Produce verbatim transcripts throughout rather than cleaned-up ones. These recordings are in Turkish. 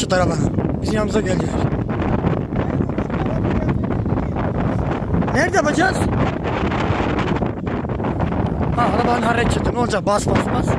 tut arabanı. Bizim yanımıza geliyor. Nerede yapacağız? Ha, arabanın hareketi ne olacak? Bas bas bas.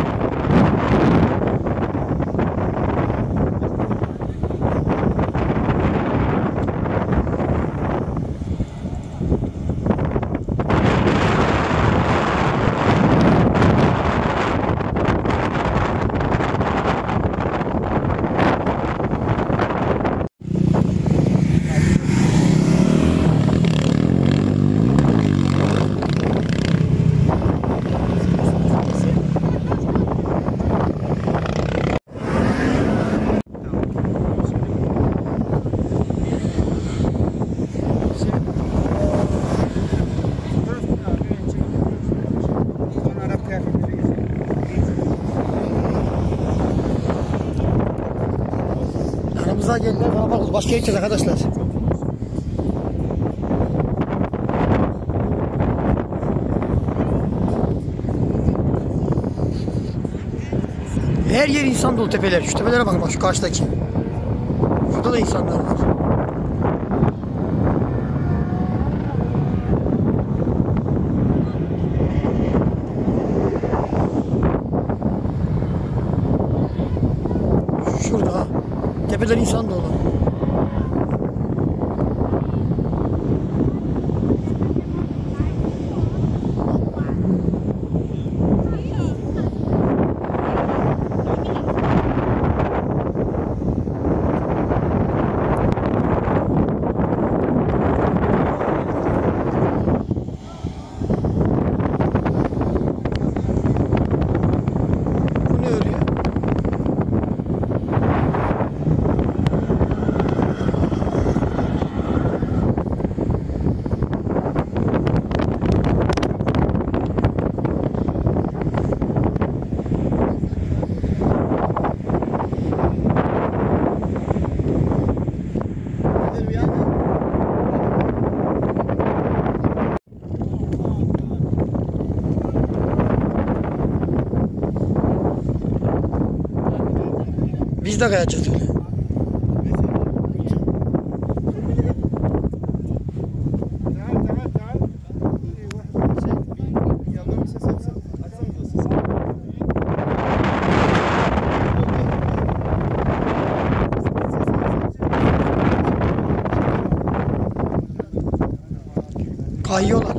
Aramıza geldiler, ne yapalım? Başka gideceğiz arkadaşlar. Her yer insan dolu tepeler. Şu tepelere bakın bak, şu karşıdaki. Şurada da insanlar var. Şurada. Tepeler insan dolu. Biz de kayacağız öyle. Kayıyorlar.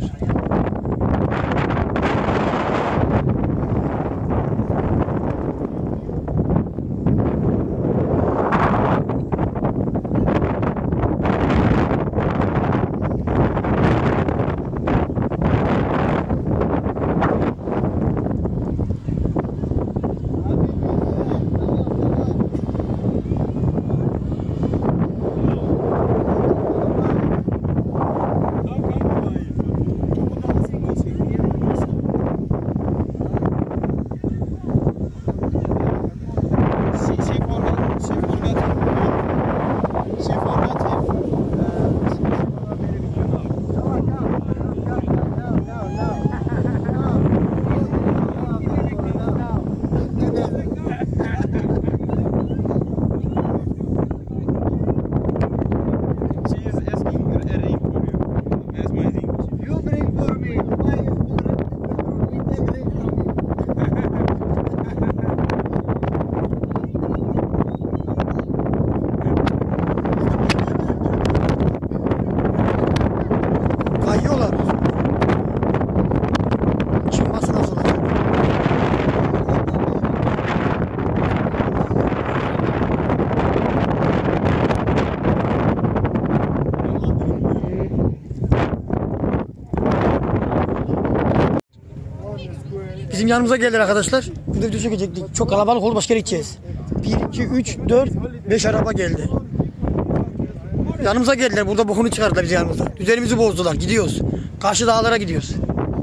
Bizim yanımıza geldiler arkadaşlar. Burada video çekecektik. Çok kalabalık oldu, başka yere gideceğiz. bir, iki, üç, dört, beş araba geldi. Yanımıza geldiler. Burada bokunu çıkardılar bizi yanımıza. Düzenimizi bozdular. Gidiyoruz. Karşı dağlara gidiyoruz.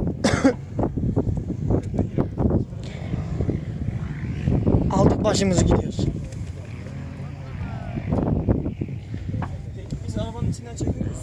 Aldık başımızı, gidiyoruz. Biz arabanın içinden çekiyoruz.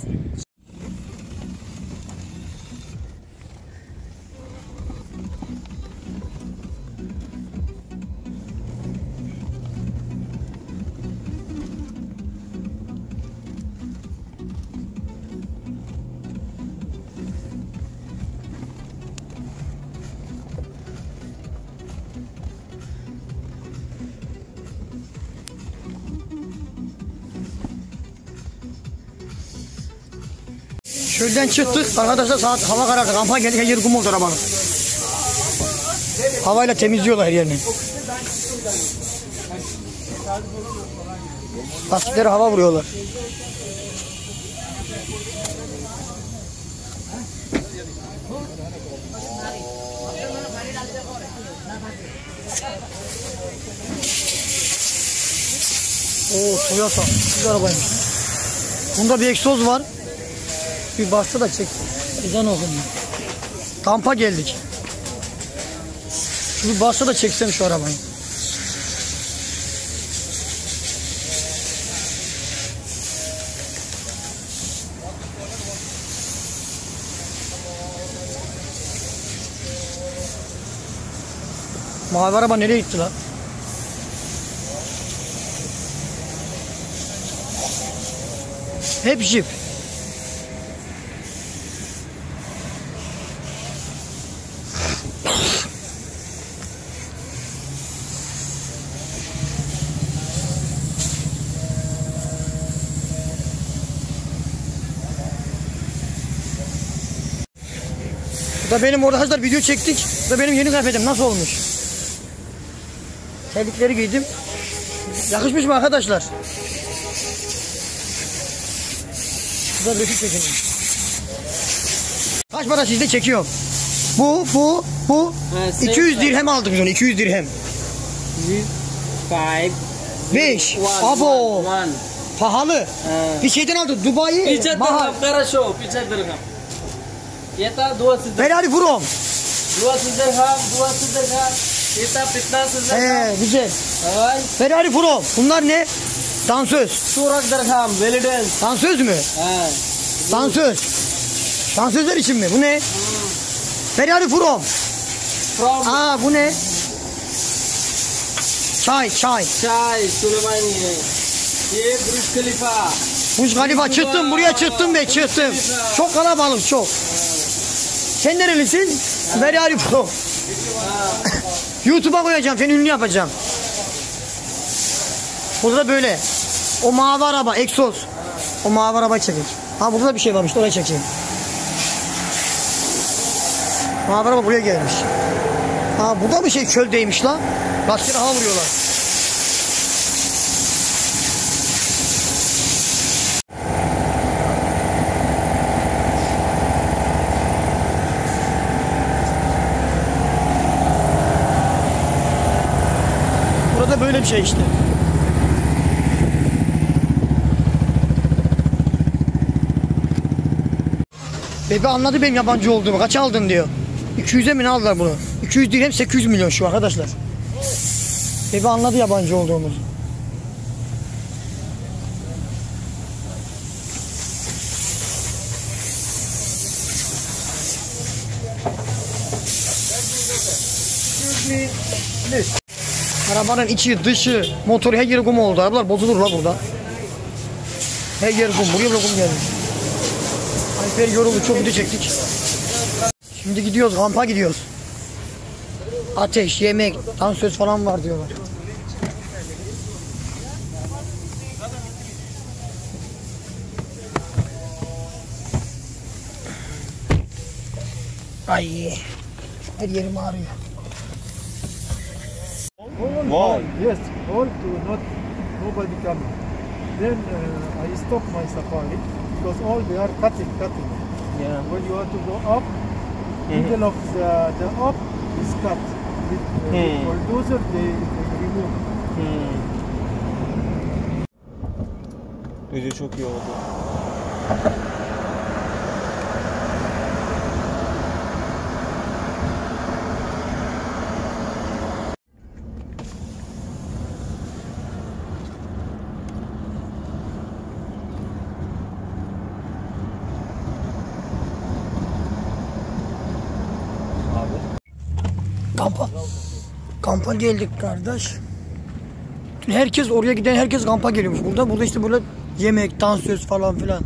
Çölden çıktık arkadaşlar, saat hava karardı. Kampa geldik, her yer kum oldu arabanın. Havayla temizliyorlar her yerini. Lastiklere hava vuruyorlar. Oo, Toyota. Güzel arabaymış. Bunda bir egzoz var. Bir bastı da çek. Ezan okunuyor. Kampa geldik. Şu bir bastı da çeksem şu arabayı. Mavi araba nereye gitti lan? Hep jip. Bu da benim orada arkadaşlar video çektik. Bu da benim yeni kıyafetim, nasıl olmuş? Terlikleri giydim. Yakışmış mı arkadaşlar? Bu da lökük çekelim. Kaç para sizde çekiyorum? Bu, bu, bu. iki yüz dirhem aldık biz onu, iki yüz dirhem. beş. Abo. Pahalı. Bir şeyden aldık, Dubai. Mahal. Ferrari From. He, güzel. Ferrari From. Bunlar ne? Dansöz. Dansöz mü? Dansöz. Dansözler için mi? Bu ne? Ferrari From. Aa, bu ne? Çay, çay. Çay, Süleymaniye. Ye Burj Khalifa. Burj Khalifa, çıktım buraya, çıktım be, çıktım. Çok kalabalık, çok. Sen nerelisin? Ferrari Pro. YouTube'a koyacağım, seni ünlü yapacağım. Burada da böyle. O mavi araba, egzoz. O mavi araba çekecek. Ha, burada da bir şey varmış, oraya çekeyim. Mavi araba buraya gelmiş. Ha, burada bir şey çöldeymiş la. Lastiğe hava vuruyorlar. Burada böyle bir şey işte. Bebe anladı benim yabancı olduğumu. Kaç aldın diyor. iki yüze mi ne aldılar bunu? iki yüz dirhem sekiz yüz milyon şu arkadaşlar. Bebe anladı yabancı olduğumuzu. Arabanın içi, dışı, motoru, her yeri kum oldu. Arabalar bozulur la burada. Her yer kum. Buraya bile kum gelmiş. Alper yoruldu. Çok video çektik. Şimdi gidiyoruz. Kampa gidiyoruz. Ateş, yemek, dansöz falan var diyorlar. Ay, her yerim ağrıyor. Wow. Yes, all to not nobody come. Then uh, I stop my safari because all they are cutting, cutting. Yeah. When you want to go up, middle of the the up is cut. With, uh, with bulldozer they, they remove. Video çok iyi oldu. Kampa. Kampa geldik kardeş. Herkes oraya giden, herkes kampa geliyormuş. Burada burada işte böyle yemek, dansöz falan filan.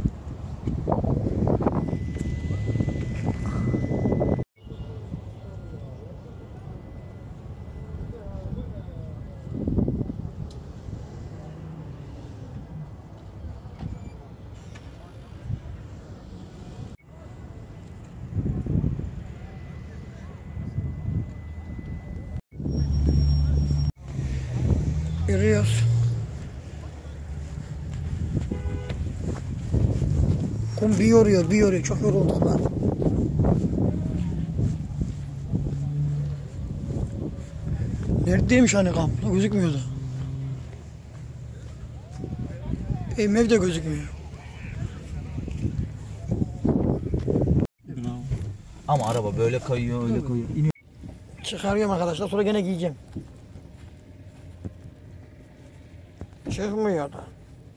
Yürüyoruz. Kum bir yoruyor, bir yoruyor. Çok yorulduk lan. Neredeymiş hani kamp? Gözükmüyordu. Benim ev de gözükmüyor. Ama araba böyle kayıyor, öyle kayıyor. İniyor. Çıkarıyorum arkadaşlar, sonra gene giyeceğim. Çıkmıyor da.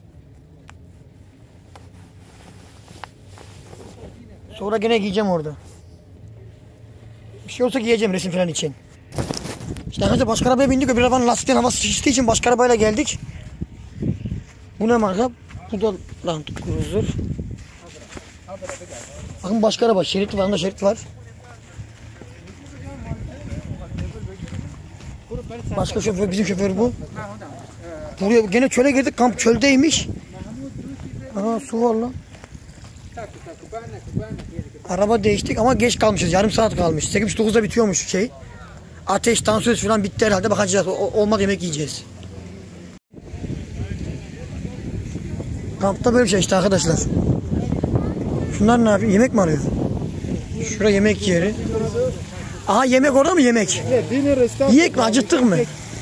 Sonra gene giyeceğim orada. Bir şey olsa giyeceğim resim falan için. İşte arkadaşlar başka arabaya bindik, öbür arabanın lastikten havası şiştiği için başka arabayla geldik. Bu ne marka? Bu da Land Cruiser. Bakın başka araba, şerit var, onda şerit var. Başka şoför, bizim şoför bu. Buraya gene çöle girdik, kamp çöldeymiş. Aha su var lan. Araba değiştik ama geç kalmışız, yarım saat kalmış. sekiz dokuzda bitiyormuş şey. Ateş, tansiyon falan bitti herhalde, bakacağız. O, olmadı yemek yiyeceğiz. Kampta böyle bir şey işte arkadaşlar. Şunlar ne yapıyor? Yemek mi arıyor? Şurada yemek yeri. Aha yemek orada mı yemek? Yiyek mi? Acıttık mı?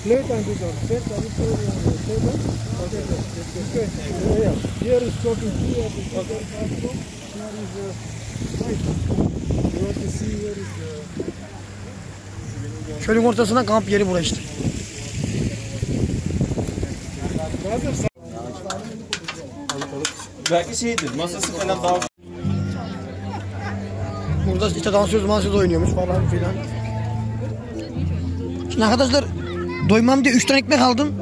Çölün ortasında kamp yeri burası işte. Belki şeydir, masası falan daha... Burada işte dansöz mansöz oynuyormuş falan filan. Şimdi arkadaşlar doymam diye üç tane ekmek aldım.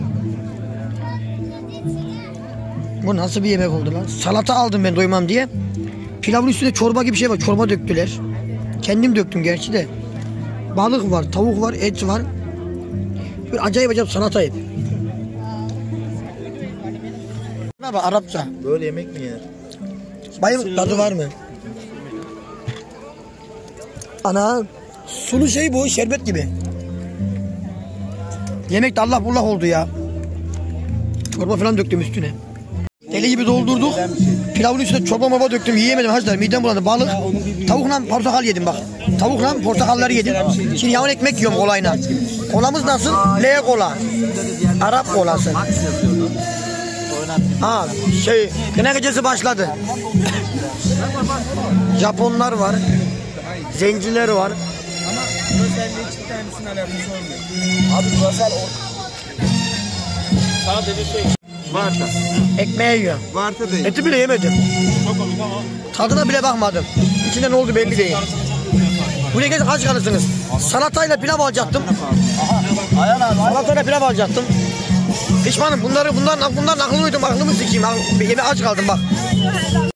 Bu nasıl bir yemek oldu lan? Salata aldım ben doymam diye. Pilavın üstünde çorba gibi bir şey var. Çorba döktüler. Kendim döktüm gerçi de. Balık var, tavuk var, et var. Bir acayip acayip salata yap. Ne bak Arapça. Böyle yemek mi yer? Bayım tadı var mı? Ana sulu şey bu, şerbet gibi. Yemek de Allah bullah oldu ya. Çorba falan döktüm üstüne. Deli gibi doldurduk. Pilavın üstüne çorba morba döktüm. Yiyemedim hacılar. Midem bulandı. Balık. Tavukla portakal yedim bak. Tavukla portakalları yedim. Şimdi yağın ekmek yiyorum kolayla. Kolamız nasıl? L kola. Arap kolası. Ha şey, kına gecesi başladı. Japonlar var. Zenciler var. Ama Rosel'le hiçbir tanesinin alakası olmuyor. Abi Rosel o... Sadece şey... Varta. Ekmeği yiyor. Varta değil. Eti bile yemedim. Çok komik ama... Tadına bile bakmadım. İçinde ne oldu belli değil. Buraya gelin aç kalırsınız. Salatayla pilav alacaktım. Salatayla pilav alacaktım. Pişmanım. Bunları bunların bunların aklını uydum. Aklımı sikeyim. Yeme aç kaldım bak.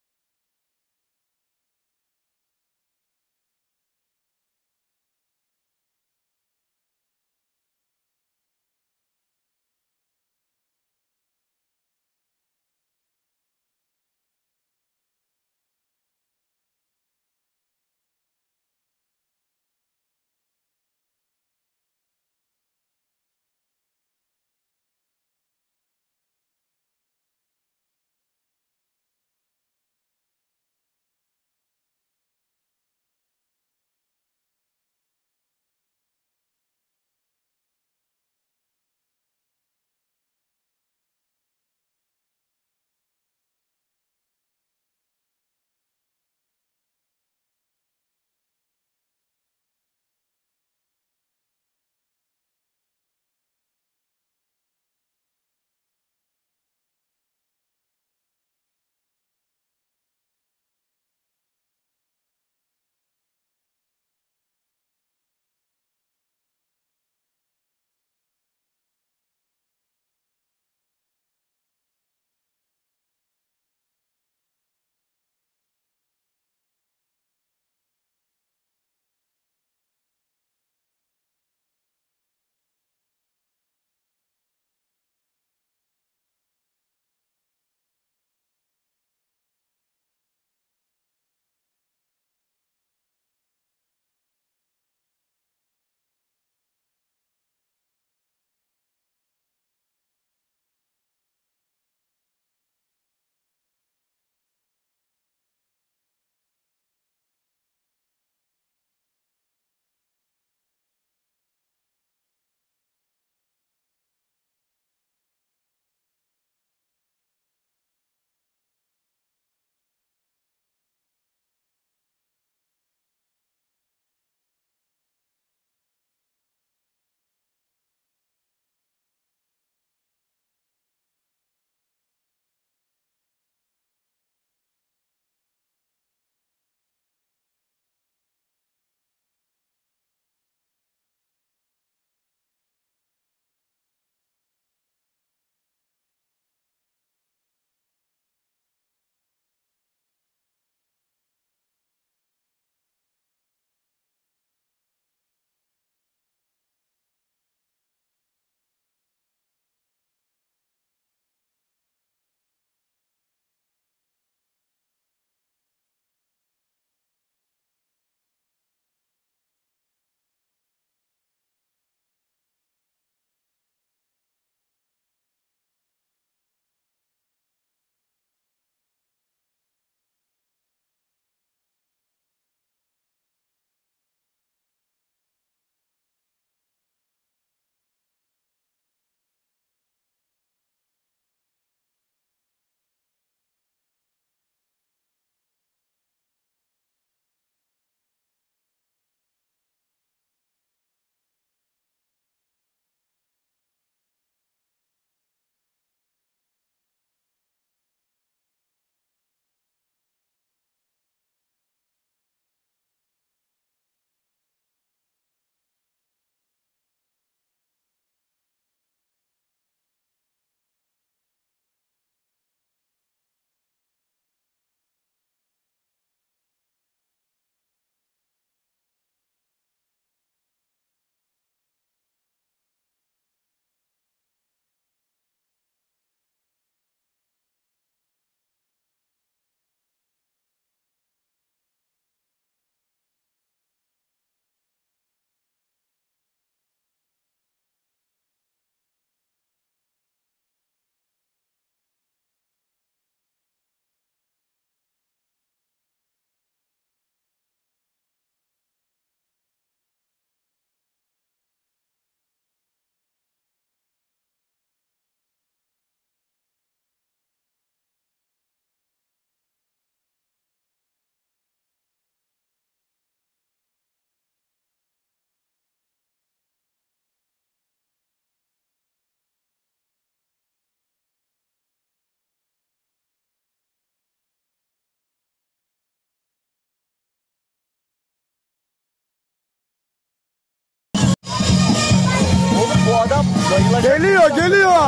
Geliyor geliyor.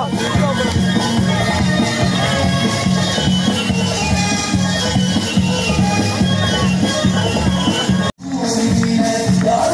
Ya